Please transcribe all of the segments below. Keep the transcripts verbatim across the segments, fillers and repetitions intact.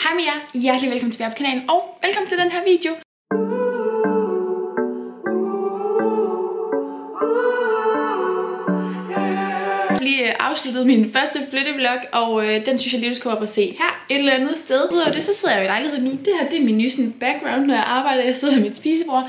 Hej med jer, hjertelig velkommen tilbage på kanalen, og velkommen til den her video. Jeg har lige afsluttet min første flyttevlog, og øh, den synes jeg lige, du skal op og se her et eller andet sted. Udover det, så sidder jeg jo i lejligheden nu. Det her, det er min nye sådan, background, når jeg arbejder. Jeg sidder med mit spisebord.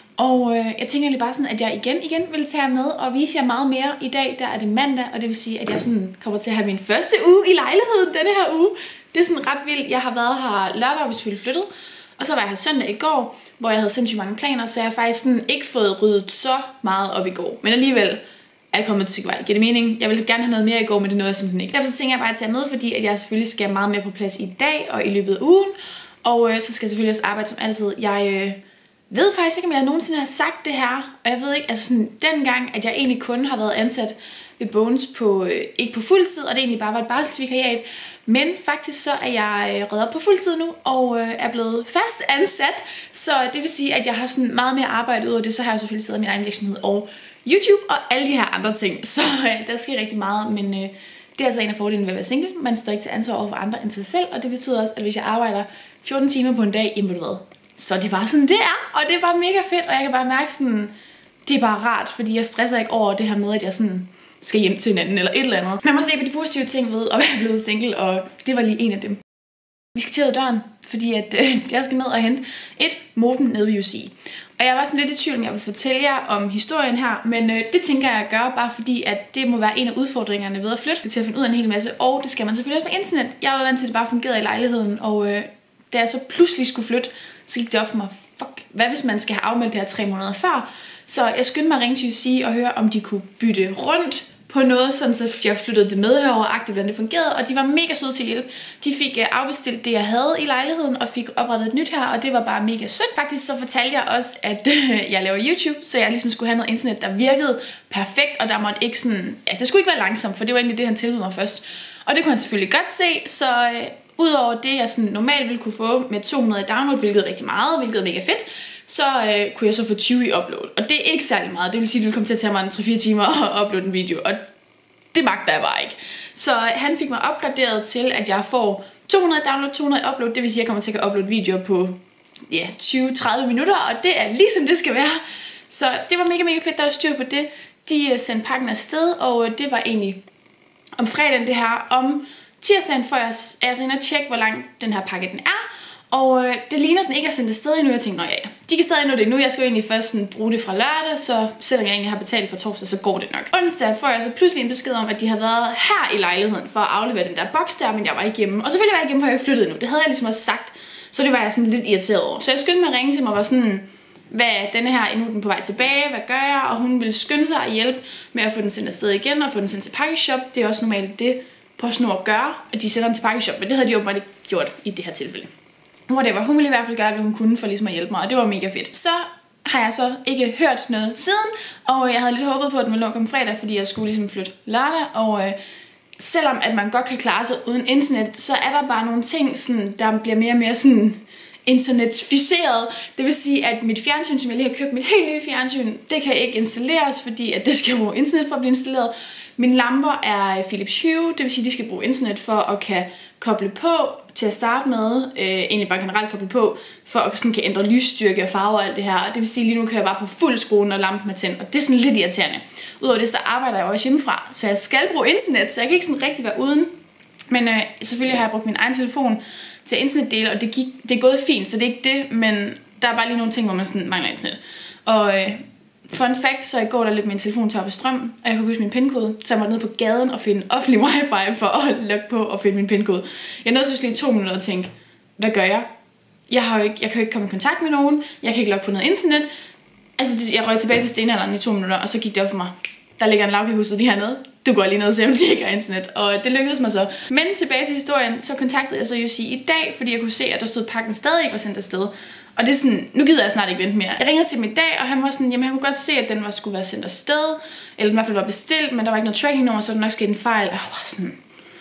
Og øh, jeg tænker lige bare sådan, at jeg igen igen vil tage jer med og vise jer meget mere. I dag, der er det mandag, og det vil sige, at jeg sådan kommer til at have min første uge i lejligheden denne her uge. Det er sådan ret vildt. Jeg har været her lørdag, hvis vi flyttede. Og så var jeg her søndag i går, hvor jeg havde sindssygt mange planer, så jeg har faktisk sådan ikke fået ryddet så meget op i går. Men alligevel er jeg kommet til stykke vej. Giver det mening? Jeg ville gerne have noget mere i går, men det nåede jeg simpelthen ikke. Derfor så tænker jeg bare at tage med, fordi at jeg selvfølgelig skal meget mere på plads i dag og i løbet af ugen. Og øh, så skal jeg selvfølgelig også arbejde som altid. Jeg øh, ved faktisk ikke, om jeg nogensinde har sagt det her. Og jeg ved ikke, altså sådan dengang, at jeg egentlig kun har været ansat ved Bones på, øh, ikke på fuld tid, og det egentlig bare var et barselsvikariat. Men faktisk så er jeg øh, reddet op på fuld tid nu, og øh, er blevet fast ansat. Så det vil sige, at jeg har sådan meget mere arbejde ud af det. Så har jeg selvfølgelig stadig min egen virksomhed og YouTube og alle de her andre ting. Så øh, der sker rigtig meget, men øh, det er altså en af fordelene ved at være single. Man står ikke til ansvar over for andre end sig selv, og det betyder også, at hvis jeg arbejder fjorten timer på en dag, jamen ved du hvad, så er det bare sådan det er, og det er bare mega fedt, og jeg kan bare mærke sådan, det er bare rart, fordi jeg stresser ikke over det her med, at jeg sådan skal hjem til hinanden eller et eller andet. Man må se på de positive ting ved at være blevet single, og det var lige en af dem. Vi skal til ud af døren, fordi at, øh, jeg skal ned og hente et modem nede ved U C. Og jeg var sådan lidt i tvivl, om jeg vil fortælle jer om historien her, men øh, det tænker jeg at gøre, bare fordi at det må være en af udfordringerne ved at flytte til at finde ud af en hel masse, og det skal man selvfølgelig også med internet. Jeg var vant til, at det bare fungerede i lejligheden, og øh, da jeg så pludselig skulle flytte, så gik det op for mig, fuck, hvad hvis man skal have afmeldt det her tre måneder før? Så jeg skyndte mig at ringe til U C og høre, om de kunne bytte rundt på noget, sådan så jeg flyttede det med herover-agtigt, hvordan det fungerede, og de var mega søde til hjælp. De fik uh, afbestilt det, jeg havde i lejligheden, og fik oprettet et nyt her, og det var bare mega sødt. Faktisk så fortalte jeg også, at uh, jeg laver YouTube, så jeg ligesom skulle have noget internet, der virkede perfekt, og der måtte ikke sådan, ja, det skulle ikke være langsomt, for det var egentlig det, han tilbød mig først. Og det kunne han selvfølgelig godt se, så uh, udover det, jeg sådan normalt ville kunne få med to hundrede i download, hvilket er rigtig meget, hvilket er mega fedt, så øh, kunne jeg så få tyve i upload. Og det er ikke særlig meget. Det vil sige, at det ville komme til at tage mig tre fire timer at uploade en video. Og det magter jeg bare ikke. Så øh, han fik mig opgraderet til, at jeg får to hundrede i download, to hundrede i upload. Det vil sige, at jeg kommer til at uploade videoer på ja, tyve til tredive minutter. Og det er ligesom det skal være. Så det var mega, mega fedt, der var styr på det. De øh, sendte pakken afsted, og øh, det var egentlig om fredagen det her. Om tirsdagen får jeg altså inde og tjekke, hvor lang den her pakke den er. Og øh, det ligner, den ikke er sendt afsted endnu. Jeg tænkte, nå ja, de kan stadig nå det nu. Jeg skal jo egentlig først sådan, bruge det fra lørdag, så selvom jeg egentlig har betalt for torsdag, så går det nok. Onsdag får jeg så pludselig en besked om, at de har været her i lejligheden for at aflevere den der boks der, men jeg var ikke hjemme. Og selvfølgelig var jeg ikke hjemme, for jeg flyttede nu. Det havde jeg ligesom også sagt, så det var jeg sådan lidt irriteret over. Så jeg skyndte mig at ringe til mig og var sådan, hvad er denne her, nu er den på vej tilbage, hvad gør jeg? Og hun ville skynde sig at hjælpe med at få den sendt afsted igen og få den sendt til pakkeshop. Det er også normalt det, PostNord gør, at de sender den til pakkeshop, men det havde de åbenbart ikke gjort i det her tilfælde. Whatever. Hun ville i hvert fald gøre, hvad hun kunne for ligesom at hjælpe mig, og det var mega fedt. Så har jeg så ikke hørt noget siden, og jeg havde lidt håbet på, at den ville lukke om fredag, fordi jeg skulle ligesom flytte lørdag, og øh, selvom at man godt kan klare sig uden internet, så er der bare nogle ting, sådan, der bliver mere og mere sådan internetficeret. Det vil sige, at mit fjernsyn, som jeg lige har købt, mit helt nye fjernsyn, det kan ikke installeres, fordi at det skal bruge internet for at blive installeret. Mine lamper er Philips Hue, det vil sige, at de skal bruge internet for at kan koble på til at starte med, øh, egentlig bare generelt koble på, for at sådan kan ændre lysstyrke og farve og alt det her. Og det vil sige, at lige nu kan jeg bare på fuld skrue, når lampen er tændt, og det er sådan lidt irriterende. Udover det, så arbejder jeg også hjemmefra, så jeg skal bruge internet, så jeg kan ikke sådan rigtig være uden. Men øh, selvfølgelig har jeg brugt min egen telefon til internetdele, og det, gik, det er gået fint, så det er ikke det, men der er bare lige nogle ting, hvor man sådan mangler internet. Og øh, fun fact, så i går der lidt min telefon tør på strøm, og jeg kunne huske min pindkode, så jeg måtte ned på gaden og finde offentlig wifi for at logge på og finde min pindkode. Jeg nåede så lige to minutter og tænke, hvad gør jeg? Jeg, har jo ikke, jeg kan jo ikke komme i kontakt med nogen, jeg kan ikke logge på noget internet. Altså jeg røg tilbage til stenalderen i to minutter, og så gik det op for mig. Der ligger en lavkagehuset lige hernede. Du går lige ned og ser, om de ikke har internet. Og det lykkedes mig så. Men tilbage til historien, så kontaktede jeg så U C i dag, fordi jeg kunne se, at der stod, at pakken stadig ikke var sendt afsted. Og det er sådan, nu gider jeg snart ikke vente mere. Jeg ringede til ham i dag, og han var sådan, jamen han kunne godt se, at den var, skulle være sendt afsted. Eller den i hvert fald var bestilt, men der var ikke noget tracking nummer, så der nok skete en fejl. Og jeg var sådan,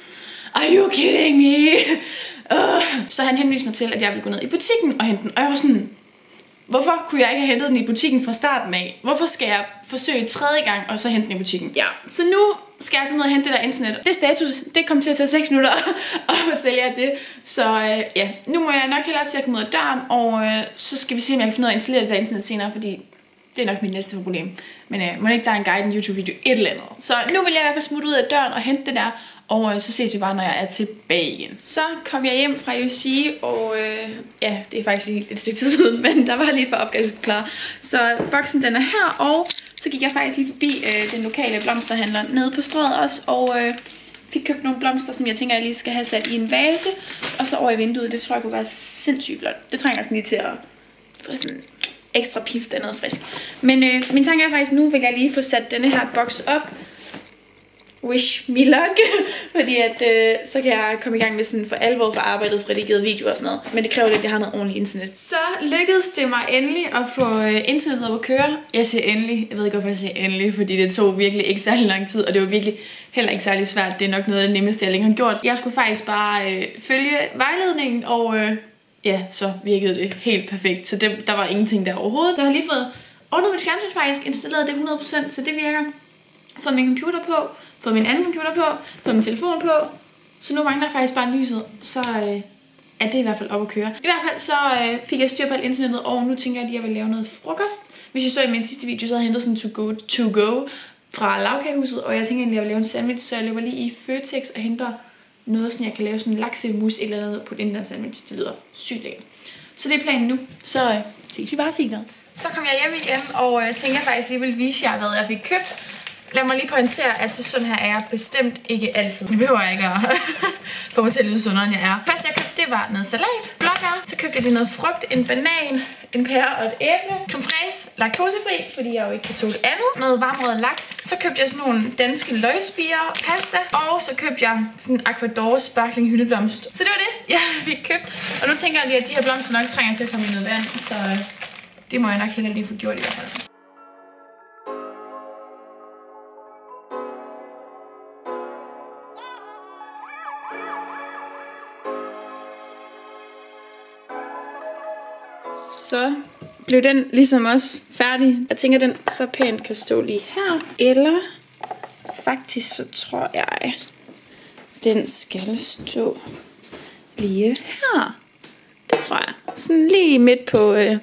are you kidding me? Uh. Så han henviste mig til, at jeg ville gå ned i butikken og hente den. Og jeg var sådan, hvorfor kunne jeg ikke have hentet den i butikken fra starten af? Hvorfor skal jeg forsøge tredje gang og så hente den i butikken? Ja, så nu skal jeg altså ned og hente det der internet. Det status, det kom til at tage seks minutter at sælge af det. Så øh, ja, nu må jeg nok hellere til at komme ud af døren, og øh, så skal vi se, om jeg kan finde ud af at installere det der internet senere, fordi det er nok mit næste problem. Men øh, må ikke der er en guide, en YouTube-video, et eller andet. Så nu vil jeg i hvert fald smutte ud af døren og hente det der, og øh, så ses vi bare, når jeg er tilbage igen. Så kom jeg hjem fra U C, og øh, ja, det er faktisk lige et stykke tid siden, men der var lige et par opgaver, jeg skulle klare. Så boksen den er her, og så gik jeg faktisk lige forbi øh, den lokale blomsterhandler nede på Strøget også, og øh, fik købt nogle blomster, som jeg tænker, jeg lige skal have sat i en vase, og så over i vinduet. Det tror jeg kunne være sindssygt flot. Det trænger sådan lige til at få sådan ekstra pift af noget frisk. Men øh, min tanke er faktisk, nu vil jeg lige få sat denne her boks op. Wish me luck. Fordi at øh, så kan jeg komme i gang med sådan for alvor for arbejdet, for redigeret video og sådan noget. Men det kræver lidt, at jeg har noget ordentligt internet. Så lykkedes det mig endelig at få øh, internettet op at køre. Jeg siger endelig. Jeg ved ikke, hvorfor jeg siger endelig, fordi det tog virkelig ikke særlig lang tid. Og det var virkelig heller ikke særlig svært. Det er nok noget af det nemmeste, jeg længere har gjort. Jeg skulle faktisk bare øh, følge vejledningen, og øh, ja, så virkede det helt perfekt. Så det, der var ingenting der overhovedet. Jeg har lige fået ordnet mit fjernsyn faktisk, installeret det hundrede procent, så det virker. Fået min computer på, fået min anden computer på, fået min telefon på. Så nu mangler jeg faktisk bare lyset, så øh, er det i hvert fald op at køre. I hvert fald så øh, fik jeg styr på alt internettet, og nu tænker jeg, at jeg vil lave noget frokost. Hvis I så i min sidste video, så havde jeg hentet sådan to go, to go fra lavkagehuset, og jeg tænker egentlig, at jeg vil lave en sandwich, så jeg løber lige i Føtex og henter noget, sådan jeg kan lave sådan en laksemus eller andet på den der sandwich. Det lyder sygt lækkert. Så det er planen nu, så øh, ses vi bare senere. Så kom jeg hjem igen, og øh, tænker jeg faktisk lige vil vise jer, hvad jeg fik købt. Lad mig lige pointere, at så sådan her er jeg bestemt ikke altid. Det behøver jeg ikke at få mig til at lyde sundere, end jeg er. Først jeg købte, det var noget salat, blåbær. Så købte jeg lige noget frugt, en banan, en pære og et æble. Creme fraise, laktosefri, fordi jeg jo ikke kan tåle andet. Noget varmrøget laks. Så købte jeg sådan nogle danske løgspirer, pasta. Og så købte jeg sådan en Aquador sparkling hyldeblomst. Så det var det, jeg fik købt. Og nu tænker jeg lige, at de her blomster nok trænger til at komme i noget vand. Så det må jeg nok heller lige få gjort i hvert fald. Så blev den ligesom også færdig. Jeg tænker, den så pænt kan stå lige her. Eller faktisk så tror jeg, den skal stå lige her. Det tror jeg. Sådan lige midt på, øh,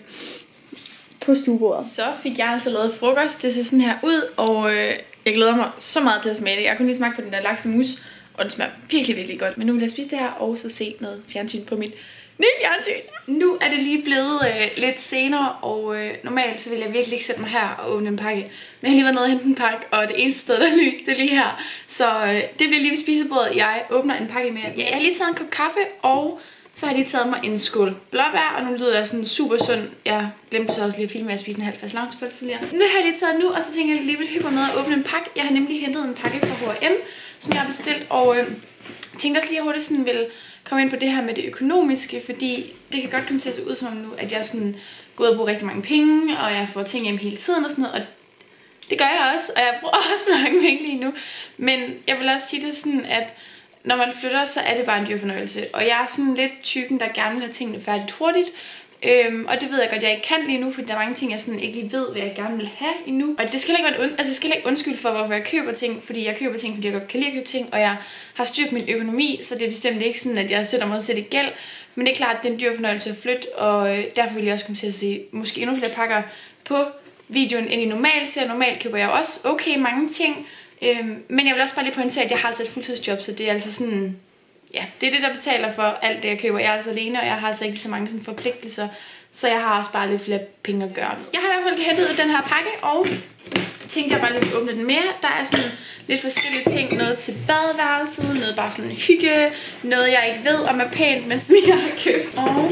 på stuebordet. Så fik jeg altså lavet frokost. Det ser sådan her ud, og øh, jeg glæder mig så meget til at smage det. Jeg kunne lige smage på den der laksemus, og den smager virkelig, virkelig godt. Men nu vil jeg spise det her, og så se noget fjernsyn på mit nye fjernsyn. Nu er det lige blevet øh, lidt senere, og øh, normalt så vil jeg virkelig ikke sætte mig her og åbne en pakke. Men jeg har lige været nede og hente en pakke, og det eneste sted, der er lys, det er lige her. Så øh, det bliver lige ved spisebordet. Jeg åbner en pakke med. Ja, jeg har lige taget en kop kaffe, og så har jeg lige taget mig en skål blåbær, og nu lyder jeg sådan super sund. Jeg glemte så også lige at filme, at jeg spiste en halv fast lavnsbolle tidligere. Nu har jeg lige taget nu, og så tænker jeg lige vil hyppe med at åbne en pakke. Jeg har nemlig hentet en pakke fra H og M, som jeg har bestilt, og øh, tænkte også lige hurtigt sådan vil komme ind på det her med det økonomiske, fordi det kan godt komme til at se ud som nu, at jeg sådan går ud og bruger rigtig mange penge, og jeg får ting hjem hele tiden og sådan noget, og det gør jeg også, og jeg bruger også mange penge lige nu. Men jeg vil også sige det sådan, at når man flytter, så er det bare en dyr fornøjelse, og jeg er sådan lidt typen, der gerne vil have tingene færdigt hurtigt. Øhm, og det ved jeg godt, jeg ikke kan lige nu, fordi der er mange ting, jeg sådan ikke lige ved, hvad jeg gerne vil have endnu. Og det skal ikke være, altså, jeg skal ikke undskylde for, hvorfor jeg køber ting, fordi jeg køber ting, fordi jeg godt kan lide at købe ting, og jeg har styrt min økonomi, så det er bestemt ikke sådan, at jeg sætter mig selv i gæld. Men det er klart, at det er en dyr fornøjelse at flytte, og øh, derfor vil jeg også komme til at se måske endnu flere pakker på videoen end i normalt. Så normalt køber jeg også okay mange ting, øhm, men jeg vil også bare lige pointere, at jeg har altså et fuldtidsjob, så det er altså sådan... Ja, det er det, der betaler for alt det, jeg køber. Jeg er altså alene, og jeg har altså ikke så mange sådan forpligtelser, så jeg har også bare lidt flere penge at gøre. Jeg har i hvert fald hentet den her pakke, og tænkte jeg bare lige at åbne den mere. Der er sådan lidt forskellige ting. Noget til badeværelset, noget bare sådan hygge, noget jeg ikke ved om er pænt, men som jeg har købt. Og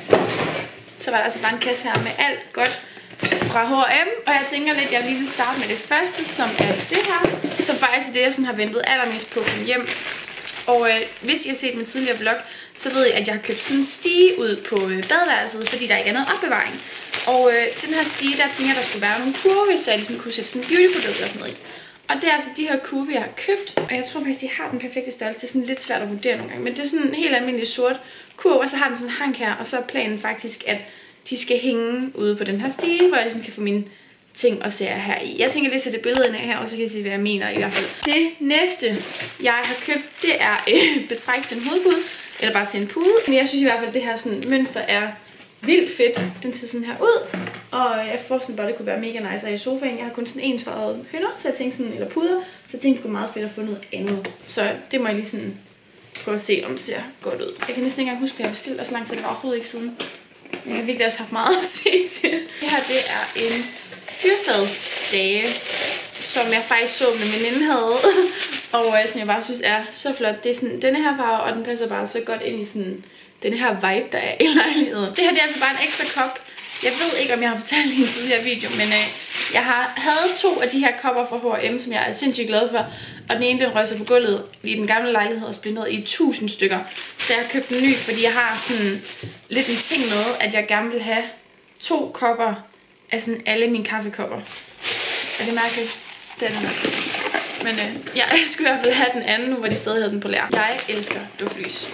så var der altså bare en kasse her med alt godt fra H og M, og jeg tænker lidt, at jeg lige vil starte med det første, som er det her, som faktisk er det, jeg sådan har ventet allermest på at komme hjem. Og øh, hvis I har set min tidligere vlog, så ved jeg, at jeg har købt sådan en stige ud på øh, badeværelset, fordi der ikke er noget opbevaring. Og øh, den her stige, der tænker jeg, der skulle være nogle kurve, så jeg ligesom kunne sætte sådan beautyprodukter og sådan noget i. Og det er altså de her kurve, jeg har købt, og jeg tror faktisk, de har den perfekte størrelse. Det er sådan lidt svært at vurdere nogle gange, men det er sådan en helt almindelig sort kurve, og så har den sådan en hank her, og så er planen faktisk, at de skal hænge ude på den her stige, hvor jeg ligesom kan få mine ting og serier her i. Jeg tænker lige at sætte billederne her, og så kan I se, hvad jeg mener i hvert fald. Det næste, jeg har købt, det er øh, betræk til en hovedpude, eller bare til en pude. Men jeg synes i hvert fald, at det her sådan, mønster er vildt fedt. Den ser sådan her ud, og jeg forestiller bare, at det kunne være mega nice i sofaen. Jeg har kun sådan ensfarvede hylder, så jeg tænkte sådan, eller puder, så jeg tænkte, det kunne være meget fedt at få noget andet. Så det må jeg lige sådan prøve at se, om det ser godt ud. Jeg kan næsten ikke engang huske, hvad jeg bestilte, og så lang tid det var overhovedet ikke siden. Men jeg har virkelig også haft meget at se til. Det her, det er en fyrfadsdage, som jeg faktisk så med veninde havde. Og som jeg bare synes er så flot. Det er sådan denne her farve, og den passer bare så godt ind i sådan den her vibe, der er i lejligheden. Det her, det er altså bare en ekstra kop. Jeg ved ikke, om jeg har fortalt i en tidligere video, men øh, jeg har havde to af de her kopper fra H og M, som jeg er sindssygt glad for. Og den ene, den røg sig på gulvet i den gamle lejlighed og splintret i tusind stykker. Så jeg har købt en ny, fordi jeg har sådan lidt en ting med, at jeg gerne vil have to kopper af sådan alle mine kaffekopper. Er det mærkeligt? Den er mærkeligt. Men øh, jeg skulle i hvert fald have den anden nu, hvor de stadig havde den på lær. Jeg elsker duftlys.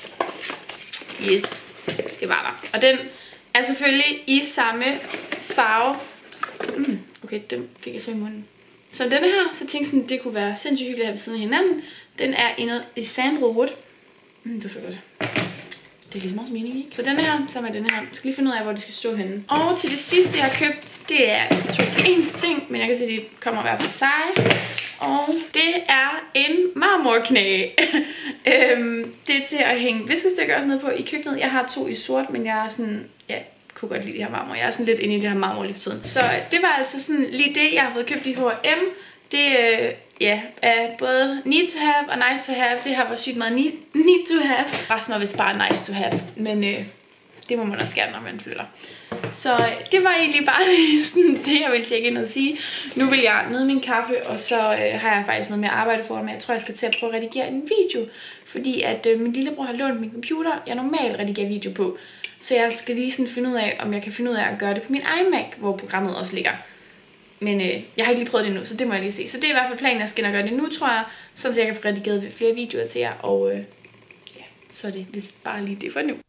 Yes, det var der. Og den er selvfølgelig i samme farve. Mm, okay, den fik jeg så i munden. Så denne her, så tænkte jeg sådan, det kunne være sindssygt hyggeligt at have ved siden af hinanden. Den er i noget i sandalwood. Mm, det er godt. Det er ligesom også mening, ikke? Så denne her, sammen med denne her. Jeg skal lige finde ud af, hvor de skal stå henne. Og til det sidste, jeg har købt, det er to ens ting, men jeg kan se, at de kommer hver for sig. Og det er en marmorknæ. øhm, det er til at hænge viskestykker også ned på i køkkenet. Jeg har to i sort, men jeg er sådan, ja, kunne godt lide det her marmor. Jeg er sådan lidt inde i det her marmor lige for tiden. Så det var altså sådan lige det, jeg har fået købt i H og M. Det øh, ja, er både need to have og nice to have. Det her var sygt meget need, need to have. Resten var vist bare nice to have. Men øh, det må man også gerne, når man flytter. Så øh, det var egentlig bare sådan det, jeg ville tjekke ind og sige. Nu vil jeg nyde min kaffe, og så øh, har jeg faktisk noget mere arbejde for mig. Jeg tror, jeg skal til at prøve at redigere en video. Fordi at øh, min lillebror har lånt min computer, jeg normalt redigerer video på. Så jeg skal lige sådan finde ud af, om jeg kan finde ud af at gøre det på min iMac, hvor programmet også ligger. Men øh, jeg har ikke lige prøvet det endnu, så det må jeg lige se. Så det er i hvert fald planen, jeg skal nok gøre det nu, tror jeg. Så jeg kan få redigeret flere videoer til jer. Og øh, ja, så er det vist bare lige det for nu.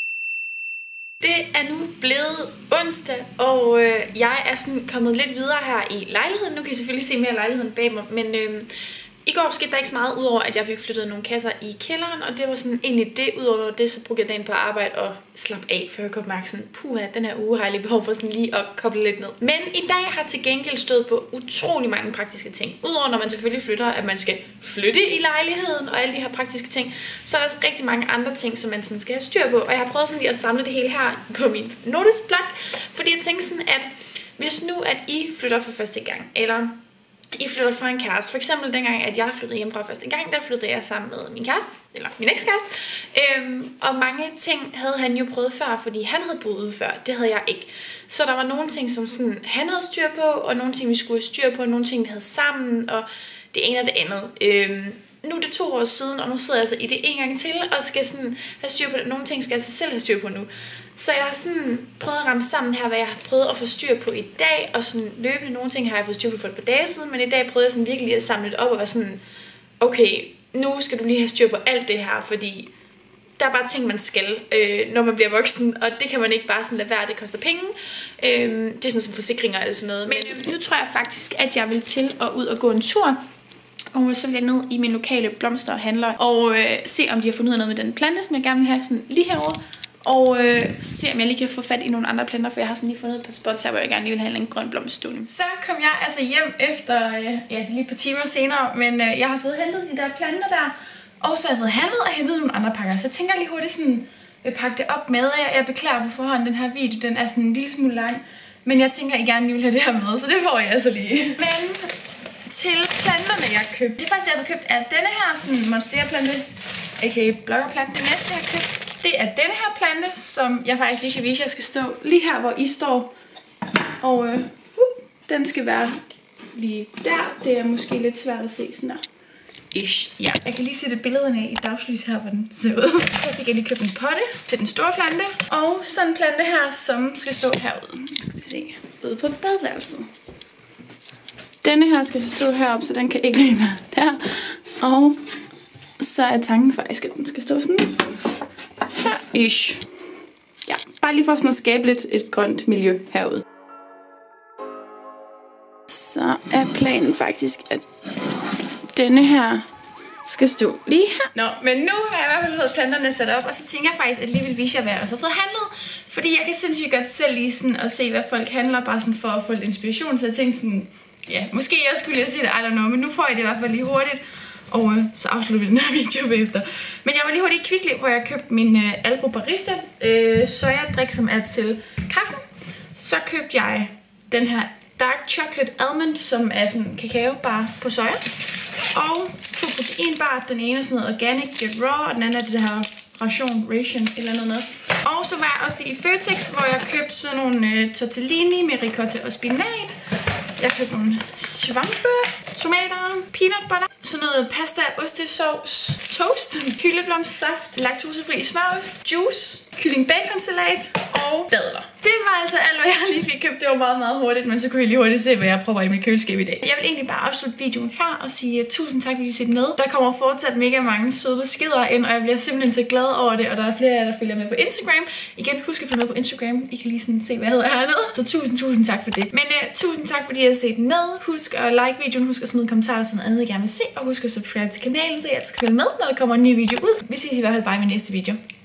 Det er nu blevet onsdag, og øh, jeg er sådan kommet lidt videre her i lejligheden. Nu kan I selvfølgelig se mere af lejligheden bag mig, men øh, i går skete der ikke så meget, udover at jeg fik flyttet nogle kasser i kælderen, og det var sådan egentlig det. Udover det, så brugte jeg dagen på arbejde og slappe af, for jeg kunne mærke sådan, puha, den her uge har jeg lige behov for sådan lige at koble lidt ned. Men i dag har til gengæld stået på utrolig mange praktiske ting. Udover når man selvfølgelig flytter, at man skal flytte i lejligheden og alle de her praktiske ting, så er der også rigtig mange andre ting, som man sådan skal have styr på. Og jeg har prøvet sådan lige at samle det hele her på min notesblok, fordi jeg tænkte sådan, at hvis nu at I flytter for første gang, eller I flytter fra en kæreste. For eksempel dengang, at jeg flyttede hjemmefra første gang, der flyttede jeg sammen med min kæreste, eller min ekskæreste. Øhm, og mange ting havde han jo prøvet før, fordi han havde boet ude før. Det havde jeg ikke. Så der var nogle ting, som sådan, han havde styr på, og nogle ting, vi skulle have styr på, og nogle ting, vi havde sammen, og det ene og det andet. Øhm, nu er det to år siden, og nu sidder jeg altså i det en gang til, og skal sådan have styr på det. Nogle ting skal jeg altså selv have styr på nu. Så jeg har sådan prøvet at ramme sammen her, hvad jeg har prøvet at få styr på i dag, og sådan løbende nogle ting har jeg fået styr på for et par dage siden, men i dag prøvede jeg sådan virkelig at samle det op og være sådan, okay, nu skal du lige have styr på alt det her, fordi der er bare ting, man skal, øh, når man bliver voksen, og det kan man ikke bare sådan lade være, det koster penge. Øh, det er sådan som forsikringer eller sådan noget. Men øh, nu tror jeg faktisk, at jeg vil til at ud og gå en tur. Og så vil jeg ned i min lokale blomsterhandler og øh, se, om de har fundet ud af noget med den plante, som jeg gerne vil have sådan lige herovre. Og øh, se, om jeg lige kan få fat i nogle andre planter, for jeg har sådan lige fundet et par spots her, hvor jeg gerne lige vil have en grøn blomststående. Så kom jeg altså hjem efter, øh, ja, lige et par timer senere, men øh, jeg har fået hentet de der planter der. Og så har jeg fået handlet og hentet nogle andre pakker. Så jeg tænker lige hurtigt sådan, vil pakke det op med. Jeg, jeg beklager på forhånd, den her video, den er sådan en lille smule lang. Men jeg tænker, at I gerne lige vil have det her med, så det får jeg altså lige. Men til planterne, jeg har købt. Det første, jeg har købt, er denne her sådan monsteraplante, aka bloggerplante. Det næste, jeg har købt, det er denne her plante, som jeg faktisk lige kan vise, jeg skal stå lige her, hvor I står. Og øh, uh, den skal være lige der. Det er måske lidt svært at se sådan der. Ish. Ja. Jeg kan lige sætte billederne af i dagslys her, hvor den ser ud. Så fik jeg lige købt en potte til den store plante. Og sådan en plante her, som skal stå herude. Skal vi se. Ude på badeværelset. Denne her skal så stå heroppe, så den kan ikke lige være der. Og så er tanken faktisk, at den skal stå sådan her. Ish. Ja, bare lige for sådan at skabe lidt et grønt miljø herude. så er planen faktisk, at denne her skal stå lige her. Nå, men nu har jeg i hvert fald fået planterne sat op, og så tænker jeg faktisk, at lige vil vise jer, hvad jeg også har fået handlet. Fordi jeg kan sindssygt godt selv lige sådan at se, hvad folk handler, bare sådan for at få lidt inspiration. Så jeg tænkte sådan, ja, måske jeg skulle lige se det, I don't know, men nu får jeg det i hvert fald lige hurtigt. Og øh, så afslutter vi den her video bagefter. Men jeg var lige hurtigt i Kvickly, hvor jeg købte min øh, Alpro Barista øh, sojadrik, som er til kaffen. Så købte jeg den her Dark Chocolate Almond, som er sådan kakao bare på soja. Og to proteinbar. Den ene er sådan noget organic, get raw, og den anden er det her ration, ration, et eller andet noget. Og så var jeg også lige i Føtex, hvor jeg købte sådan nogle øh, tortellini med ricotta og spinat. Jeg købte nogle svampe, tomater, peanut butter, sådan noget pasta, ostesauce, toast, hyldeblomstsaft, laktosefri smørost, juice, kylling bacon salat og dadler. Det var altså alt, hvad jeg lige fik købt. Det var meget, meget hurtigt, men så kunne I lige hurtigt se, hvad jeg prøver i mit køleskab i dag. Jeg vil egentlig bare afslutte videoen her og sige uh, tusind tak, fordi I set med. Der kommer fortsat mega mange søde beskeder ind, og jeg bliver simpelthen så glad over det, og der er flere af jer, der følger med på Instagram. Igen, husk at følge med på Instagram. I kan lige sådan se, hvad jeg hedder hernede. Så tusind, tusind tak for det. Men uh, tusind tak, fordi I har set med. Husk at like videoen, husk at smide kommentarer, sådan noget andet, I gerne vil se, og husk at subscribe til kanalen, så I altid kan følge med, når der kommer en ny video ud. Vi ses i hvert fald bare i min næste video.